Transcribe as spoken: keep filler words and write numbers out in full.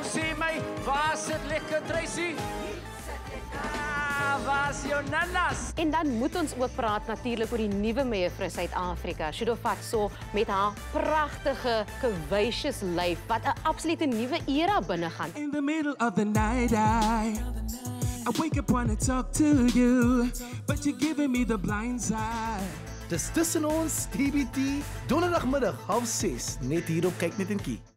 sê my, waar sit lekker Tracy? Ah, waar is jou nanas? En dan moet ons ook praat natuurlik oor die nuwe mevrou Suid-Afrika, Shudo Fatso, met haar pragtige curvaceous lyf wat 'n absolute nuwe era binnegaan. In the middle of the night, I, I wake up wanna talk to you, but you're giving me the blind side. Dis tussen ons T B T, donderdagmiddag half ses, net hier op Kyk Net en Kie.